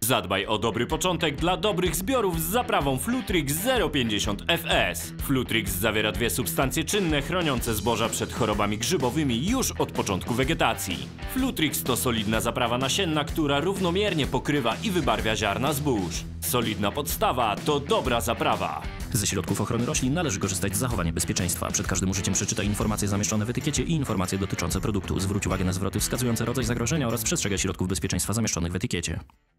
Zadbaj o dobry początek dla dobrych zbiorów z zaprawą Flutrix 0,50 FS. Flutrix zawiera dwie substancje czynne chroniące zboża przed chorobami grzybowymi już od początku wegetacji. Flutrix to solidna zaprawa nasienna, która równomiernie pokrywa i wybarwia ziarna zbóż. Solidna podstawa to dobra zaprawa. Ze środków ochrony roślin należy korzystać z zachowania bezpieczeństwa. Przed każdym użyciem przeczytaj informacje zamieszczone w etykiecie i informacje dotyczące produktu. Zwróć uwagę na zwroty wskazujące rodzaj zagrożenia oraz przestrzegaj środków bezpieczeństwa zamieszczonych w etykiecie.